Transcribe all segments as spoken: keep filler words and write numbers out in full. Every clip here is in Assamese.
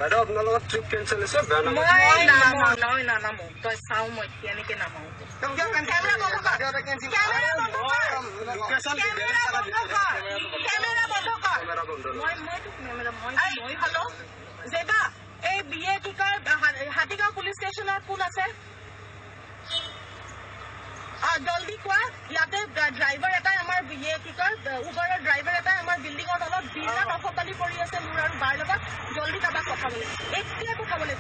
বাইদেউ আপোনাৰ লগত ট্ৰিপ কেনচেল হৈছে বেয়া নাম মই নামো নহয় নানামো তই চাও মই কেনেকে নামাও কেমেৰা বন্ধ কৰ কেমেৰা বন্ধ কৰ লোকেশ্যন কেমেৰা বন্ধ কৰ কেমেৰা বন্ধ মই মই কেমেৰা মই মই হেল্ল' জেবা এই বিয়ে কি কয় হাতীগাঁও পুলিচ ষ্টেচনৰ কোন আছে জলদি কোৱা ইয়াতে ড্ৰাইভাৰ এটাই আমাৰ বিয়ে কি কয় উবাৰৰ ড্ৰাইভাৰ এটাই আমাৰ বিল্ডিঙৰ তলত বিৰাট অসতালি কৰি আছে মোৰ আৰু বাৰ লগত জলদি কাৰোবাক পঠাবলৈ এতিয়া পঠাবলৈ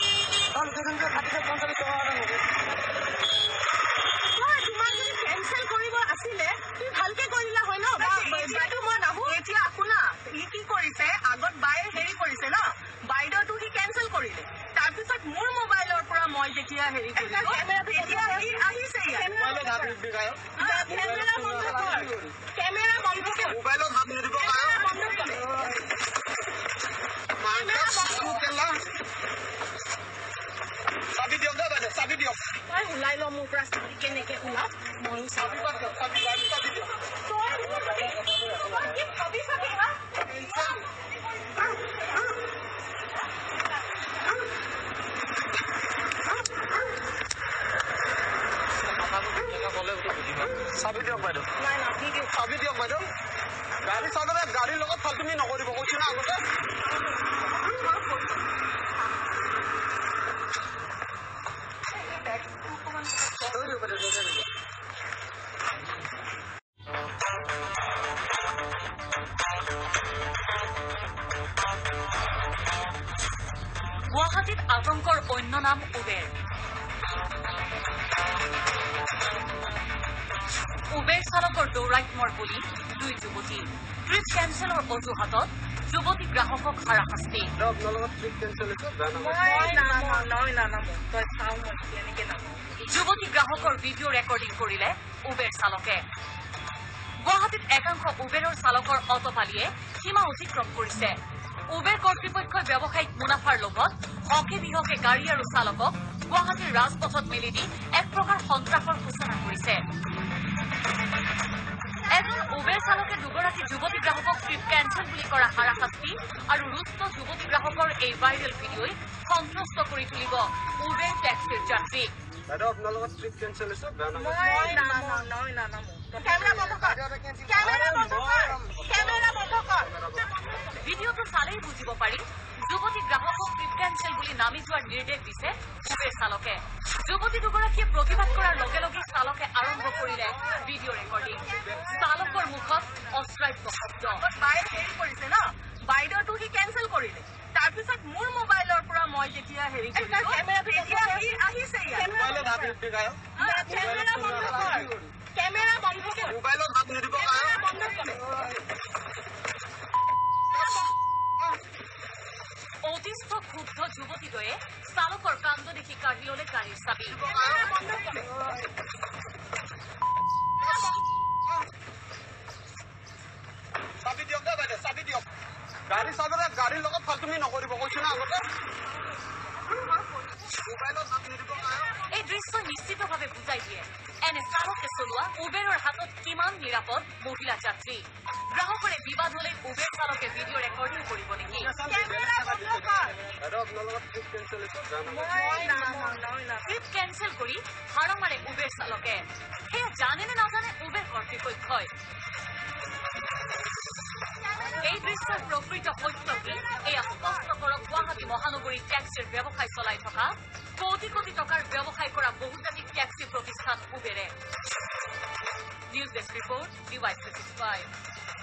তোমাক যদি কেঞ্চেল কৰিব আছিলে তুমি ভালকে কৰিলা হয় ন এতিয়াতো মই নাহো এতিয়া শুনা ই কি কৰিছে আগত বায়ে হেৰি কৰিছে ন বাইদেউটো সি কেঞ্চেল কৰিলে তাৰপিছত মোৰ মোবাইলৰ পৰা মই যেতিয়া হেৰি কৰিলো এতিয়া সি আহিছে কেমেৰা বন্ধ কৰ কেমেৰা বন্ধ কৰ মোবাইলত হাত নিদিব বন্ধ কৰ চাবি দিয়ক দে চাবি দিয়ক মই ওলাই লওঁ মোৰ পৰা চাবি কেনেকে ওলাও ময়ো চাবি চাবি চাবি দিয়ক চাবি চাবি হা চাবি দিয়ক বাইদেউ নাই নাথাকিও চাবি দিয়ক বাইদেউ গাড়ী চাবলৈ গাড়ীৰ লগত ফাল্টুমি নকৰিব কৈছো না আগতে গুৱাহাটীত আতংকৰ অন্য নাম উবেৰ উবেৰ চালকৰ দৌৰাত্মৰ বুলি দুই যুৱতী ট্ৰিপ কেঞ্চেলৰ অজুহাতত যুৱতী গ্ৰাহকক হাৰাশাস্তি আপোনাৰ লগত ট্ৰিপ কেনচেল হৈছে বেয়া নাম মই নামো নহয় নানামো তই চাও মই কেনেকে নামাও যুৱতী গ্ৰাহকৰ ভিডিঅ' ৰেকৰ্ডিং কৰিলে উবেৰ চালকে গুৱাহাটীত একাংশ উবেৰৰ চালকৰ অটপালিয়ে সীমা অতিক্ৰম কৰিছে উবেৰ কৰ্তৃপক্ষই ব্যৱসায়িক মুনাফাৰ লোভত হকে বিহকে গাড়ী আৰু চালকক গুৱাহাটীৰ ৰাজপথত মেলি দি এক প্ৰকাৰ সন্ত্ৰাসৰ সূচনা কৰিছে এজন উবেৰ চালকে দুগৰাকী যুৱতী গ্ৰাহকক ট্ৰিপ কেঞ্চেল বুলি কৰা হাৰাশাস্তি আৰু ৰুষ্ট যুৱতী গ্ৰাহকৰ এই ভাইৰেল ভিডিঅ'ই সন্ত্ৰস্ত কৰি তুলিব উবেৰ টেক্সিৰ যাত্ৰীক বাইদেউ আপোনাৰ লগত ট্ৰিপ কেনচেল হৈছে বেয়া নাম মই নামো নহয় নানামো কেমেৰা বন্ধ কৰ কেমেৰা বন্ধ কৰ কেমেৰা বন্ধ কৰ ভিডিঅ'টো চালেই বুজিব পাৰি যুৱতী গ্ৰাহকক ট্ৰিপ কেঞ্চেল বুলি নামি যোৱাৰ নিৰ্দেশ দিছে উবেৰ চালকে যুৱতী দুগৰাকীয়ে প্ৰতিবাদ কৰাৰ লগে লগে চালকে আৰম্ভ কৰিলে ভিডিঅ' ৰেকৰ্ডিং চালকৰ মুখত অশ্ৰাব্য শব্দ বায়ে হেৰি কৰিছে ন বাইদেউটো সি কেঞ্চেল কৰিলে তাৰপিছত মোৰ মোবাইলৰ পৰা মই যেতিয়া হেৰি কৰিলো তেতিয়া সি আহিছে মোবাইলত হাত নিদিব কেমেৰা বন্ধ কৰ কেমেৰা বন্ধ কৰ মোবাইলত হাত নিদিব বন্ধ কৰ অতিষ্ঠ ক্ষুব্ধ যুৱতীদ্বয়ে চালকৰ কাণ্ড দেখি কাঢ়ি ললে গাড়ীৰ চাবি চাবি দিয়ক দে বাইদেউ চাবি দিয়ক গাড়ী চাবলৈ গাড়ীৰ লগত ফাল্টুমি নকৰিব কৈছো না আগতে মোবাইলত হাত নিদিব এই দৃশ্যই নিশ্চিতভাৱে বুজাই দিয়ে এনে চালকে চলোৱা উবেৰৰ হাতত কিমান নিৰাপদ মহিলা যাত্ৰী গ্ৰাহকৰে বিবাদ হলে উবেৰ চালকে ভিডিঅ' ৰেকৰ্ডিং কৰিব নেকি বাইদেউ আপোনাৰ লগত ট্ৰিপ কেনচেল হৈছে বেয়া নাম মই নামো নহয় নামো ট্ৰিপ কেঞ্চেল কৰি হাৰা মাৰে উবেৰ চালকে সেয়া জানে নে নাজানে উবেৰ কৰ্তৃপক্ষই এই দৃশ্যৰ প্ৰকৃত সত্য কি এয়া স্পষ্ট কৰক গুৱাহাটী মহানগৰীৰ টেক্সিৰ ব্যৱসায় চলাই থকা কোটি কোটি টকাৰ ব্যৱসায় কৰা বহুজাতিক টেক্সি প্ৰতিষ্ঠান উবেৰে news desk report D Y three six five